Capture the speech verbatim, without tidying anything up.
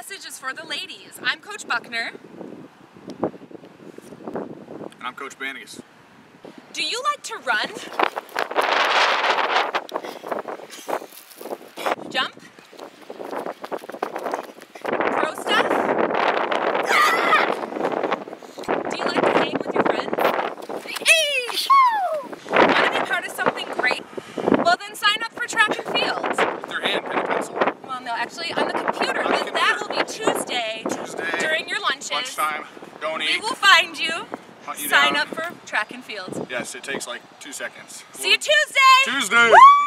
message is for the ladies. I'm Coach Buckner. And I'm Coach Bannigas. Do you like to run? Jump? Throw stuff? Do you like to hang with your friends? Want to be part of something great? Well, then sign up for track and field. With your hand, pen and pencil. Well, no, actually on the computer, On the but that will be Tuesday, Tuesday. during your lunches. Lunchtime. Don't eat. We will find you. Hunt you Sign down. up for track and field. Yes, it takes like two seconds. See you Tuesday! Tuesday! Woo!